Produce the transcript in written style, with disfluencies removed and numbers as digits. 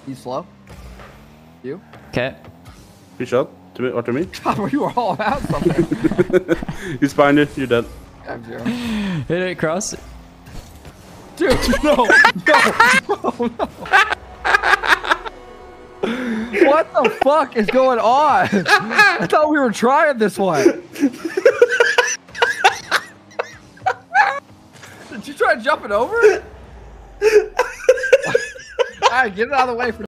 He's slow. You? Okay. He shot to me or to me. God, you were all about something. He's behind you. You're dead. I'm zero. Hit it across. Dude, no, no, no, no. What the fuck is going on? I thought we were trying this one. Did you try jumping over it? All right, get it out of the way for